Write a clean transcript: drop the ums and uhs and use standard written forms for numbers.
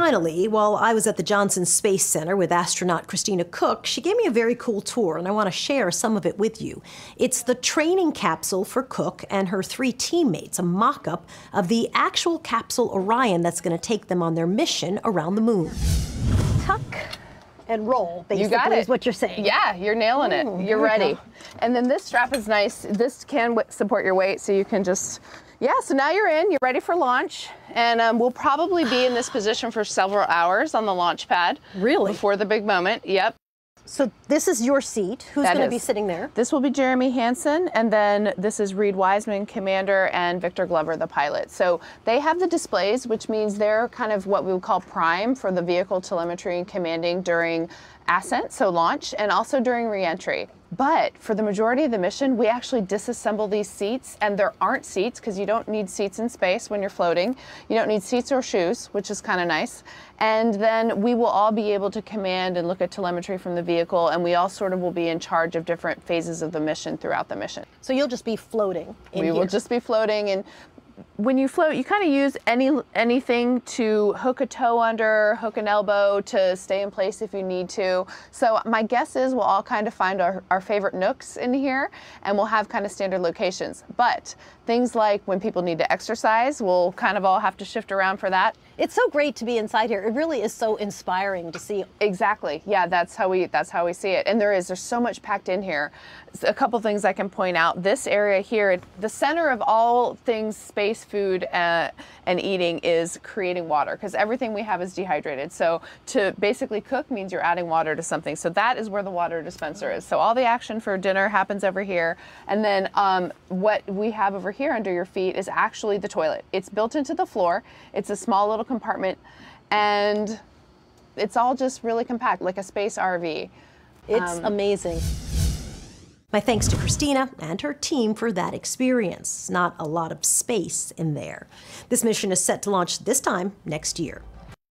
finally, while I was at the Johnson Space Center with astronaut Christina Koch, she gave me a very cool tour, and I want to share some of it with you. It's the training capsule for Koch and her 3 teammates, a mock-up of the actual capsule Orion that's going to take them on their mission around the moon. Tuck and roll, basically, you got it. Is what you're saying. Yeah, you're nailing it. You're ready. And then this strap is nice. This can support your weight, so you can just... Yeah, so now you're in, you're ready for launch, and we'll probably be in this position for several hours on the launch pad. Really? Before the big moment, yep. So this is your seat. Who's going to be sitting there? This will be Jeremy Hansen, and then this is Reed Wiseman, commander, and Victor Glover, the pilot. So they have the displays, which means they're kind of what we would call prime for the vehicle telemetry and commanding during ascent, so launch, and also during re-entry. But for the majority of the mission, we actually disassemble these seats, and there aren't seats because you don't need seats in space when you're floating. You don't need seats or shoes, which is kind of nice. And then we will all be able to command and look at telemetry from the vehicle, and we all sort of will be in charge of different phases of the mission throughout the mission. So you'll just be floating in here. We will just be floating, and when you float, you kind of use anything to hook a toe under, hook an elbow to stay in place if you need to. So my guess is we'll all kind of find our favorite nooks in here, and we'll have kind of standard locations. But things like when people need to exercise, we'll kind of all have to shift around for that. It's so great to be inside here. It really is so inspiring to see. Exactly. Yeah, that's how we see it. And there's so much packed in here. A couple things I can point out. This area here, the center of all things space food and eating is creating water, because everything we have is dehydrated. So to basically cook means you're adding water to something. So that is where the water dispenser is. So all the action for dinner happens over here. And then what we have over here under your feet is actually the toilet. It's built into the floor. It's a small little compartment, and it's all just really compact, like a space RV. It's amazing. My thanks to Christina and her team for that experience. Not a lot of space in there. This mission is set to launch this time next year.